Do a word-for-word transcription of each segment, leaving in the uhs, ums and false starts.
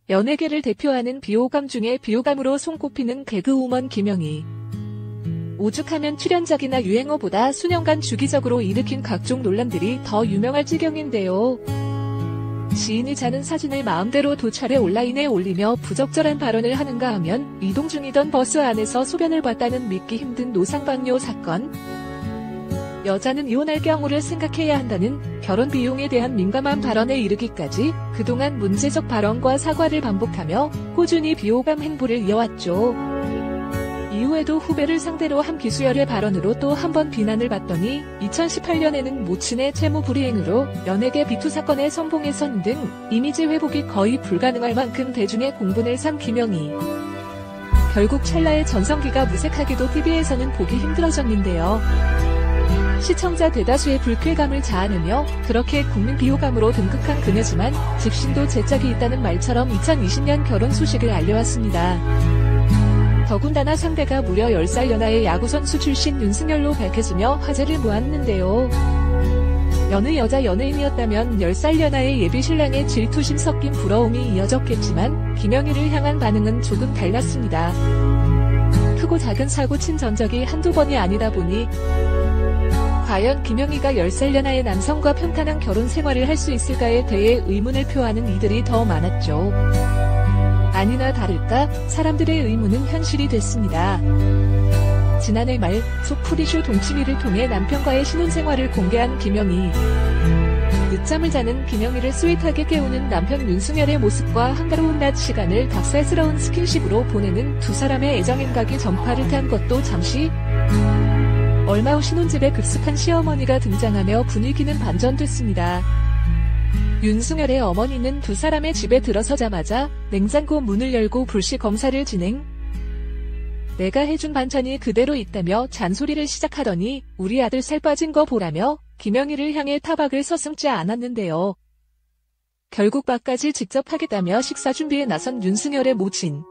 연예계를 대표하는 비호감 중에 비호감으로 손꼽히는 개그우먼 김영희. 오죽하면 출연작이나 유행어보다 수년간 주기적으로 일으킨 각종 논란들이 더 유명할 지경인데요. 지인이 자는 사진을 마음대로 도찰해 온라인에 올리며 부적절한 발언을 하는가 하면 이동 중이던 버스 안에서 소변을 봤다는 믿기 힘든 노상방뇨 사건. 여자는 이혼할 경우를 생각해야 한다는 결혼 비용에 대한 민감한 발언에 이르기까지 그동안 문제적 발언과 사과를 반복하며 꾸준히 비호감 행보를 이어왔죠. 이후에도 후배를 상대로 한 기수열의 발언으로 또 한 번 비난을 받더니 이천십팔 년에는 모친의 채무 불이행으로 연예계 비투 사건에 선봉에 선 등 이미지 회복이 거의 불가능할 만큼 대중의 공분을 산 김영희. 결국 찰나의 전성기가 무색하게도 티비에서는 보기 힘들어졌는데요. 시청자 대다수의 불쾌감을 자아내며 그렇게 국민 비호감으로 등극한 그녀지만 집신도 제짝이 있다는 말처럼 이천이십 년 결혼 소식을 알려왔습니다. 더군다나 상대가 무려 열 살 연하의 야구선수 출신 윤승열로 밝혀지며 화제를 모았는데요. 여느 여자 연예인이었다면 열 살 연하의 예비 신랑의 질투심 섞인 부러움이 이어졌겠지만 김영희를 향한 반응은 조금 달랐습니다. 크고 작은 사고 친 전적이 한두 번이 아니다 보니 과연 김영희가 열 살 연하의 남성과 평탄한 결혼 생활을 할 수 있을까에 대해 의문을 표하는 이들이 더 많았죠. 아니나 다를까 사람들의 의문은 현실이 됐습니다. 지난해 말 소프리쇼 동치미를 통해 남편과의 신혼생활을 공개한 김영희. 늦잠을 자는 김영희를 스윗하게 깨우는 남편 윤승열의 모습과 한가로운 낮 시간을 닭살스러운 스킨십으로 보내는 두 사람의 애정 행각이 전파를 탄 것도 잠시. 얼마 후 신혼집에 급습한 시어머니가 등장하며 분위기는 반전됐습니다. 윤승열의 어머니는 두 사람의 집에 들어서자마자 냉장고 문을 열고 불시 검사를 진행. 내가 해준 반찬이 그대로 있다며 잔소리를 시작하더니 우리 아들 살 빠진 거 보라며 김영희를 향해 타박을 서슴지 않았는데요. 결국 밥까지 직접 하겠다며 식사 준비에 나선 윤승열의 모친.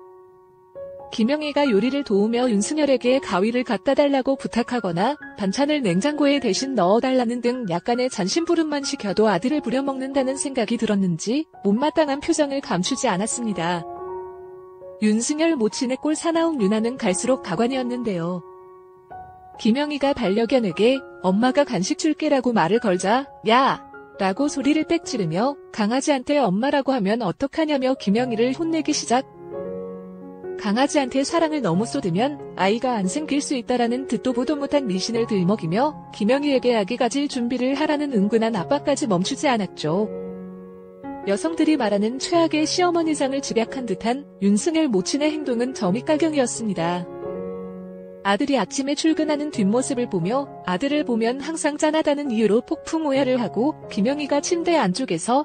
김영희가 요리를 도우며 윤승열에게 가위를 갖다 달라고 부탁하거나 반찬을 냉장고에 대신 넣어달라는 등 약간의 잔심부름만 시켜도 아들을 부려먹는다는 생각이 들었는지 못마땅한 표정을 감추지 않았습니다. 윤승열 모친의 꼴 사나운 유나는 갈수록 가관이었는데요. 김영희가 반려견에게 엄마가 간식 줄게라고 말을 걸자 야! 라고 소리를 빽 지르며 강아지한테 엄마라고 하면 어떡하냐며 김영희를 혼내기 시작. 강아지한테 사랑을 너무 쏟으면 아이가 안 생길 수 있다라는 듣도 보도 못한 미신을 들먹이며 김영희에게 아기 가질 준비를 하라는 은근한 압박까지 멈추지 않았죠. 여성들이 말하는 최악의 시어머니상을 집약한 듯한 윤승열 모친의 행동은 점입가경이었습니다. 아들이 아침에 출근하는 뒷모습을 보며 아들을 보면 항상 짠하다는 이유로 폭풍 오해를 하고 김영희가 침대 안쪽에서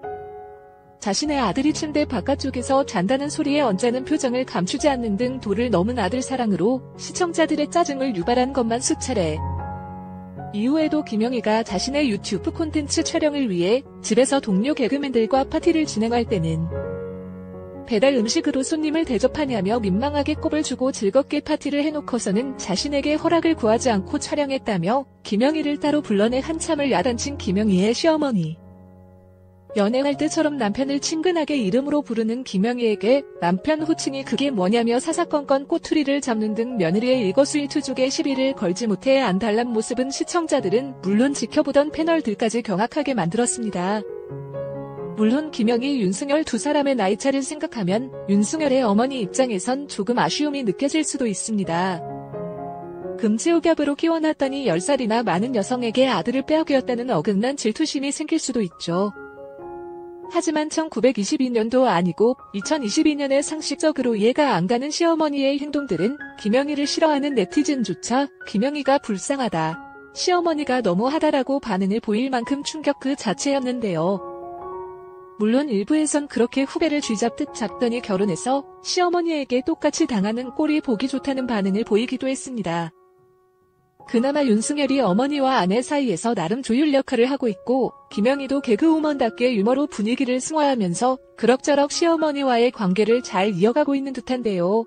자신의 아들이 침대 바깥쪽에서 잔다는 소리에 언짢은 표정을 감추지 않는 등 도를 넘은 아들 사랑으로 시청자들의 짜증을 유발한 것만 수차례. 이후에도 김영희가 자신의 유튜브 콘텐츠 촬영을 위해 집에서 동료 개그맨들과 파티를 진행할 때는 배달 음식으로 손님을 대접하냐며 민망하게 꼽을 주고 즐겁게 파티를 해놓고서는 자신에게 허락을 구하지 않고 촬영했다며 김영희를 따로 불러내 한참을 야단친 김영희의 시어머니. 연애할 때처럼 남편을 친근하게 이름으로 부르는 김영희에게 남편 호칭이 그게 뭐냐며 사사건건 꼬투리를 잡는 등 며느리의 일거수일투족에 시비를 걸지 못해 안달난 모습은 시청자들은 물론 지켜보던 패널들까지 경악하게 만들었습니다. 물론 김영희, 윤승열 두 사람의 나이차를 생각하면 윤승열의 어머니 입장에선 조금 아쉬움이 느껴질 수도 있습니다. 금지옥약으로 키워놨더니 열 살이나 많은 여성에게 아들을 빼앗겼다는 어긋난 질투심이 생길 수도 있죠. 하지만 천구백이십이 년도 아니고 이천이십이 년에 상식적으로 이해가 안 가는 시어머니의 행동들은 김영희를 싫어하는 네티즌조차 김영희가 불쌍하다, 시어머니가 너무하다라고 반응을 보일 만큼 충격 그 자체였는데요. 물론 일부에선 그렇게 후배를 쥐잡듯 잡더니 결혼해서 시어머니에게 똑같이 당하는 꼴이 보기 좋다는 반응을 보이기도 했습니다. 그나마 윤승열이 어머니와 아내 사이에서 나름 조율 역할을 하고 있고 김영희도 개그우먼답게 유머로 분위기를 승화하면서 그럭저럭 시어머니와의 관계를 잘 이어가고 있는 듯한데요.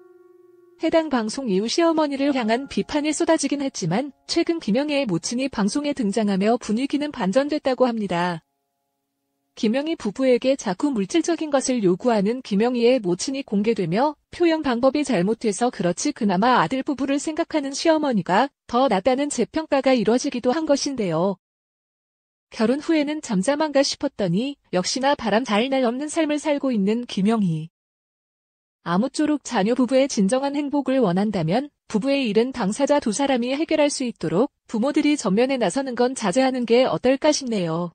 해당 방송 이후 시어머니를 향한 비판이 쏟아지긴 했지만 최근 김영희의 모친이 방송에 등장하며 분위기는 반전됐다고 합니다. 김영희 부부에게 자꾸 물질적인 것을 요구하는 김영희의 모친이 공개되며 표현 방법이 잘못돼서 그렇지 그나마 아들 부부를 생각하는 시어머니가 더 낫다는 재평가가 이뤄지기도 한 것인데요. 결혼 후에는 잠잠한가 싶었더니 역시나 바람 잘 날 없는 삶을 살고 있는 김영희. 아무쪼록 자녀 부부의 진정한 행복을 원한다면 부부의 일은 당사자 두 사람이 해결할 수 있도록 부모들이 전면에 나서는 건 자제하는 게 어떨까 싶네요.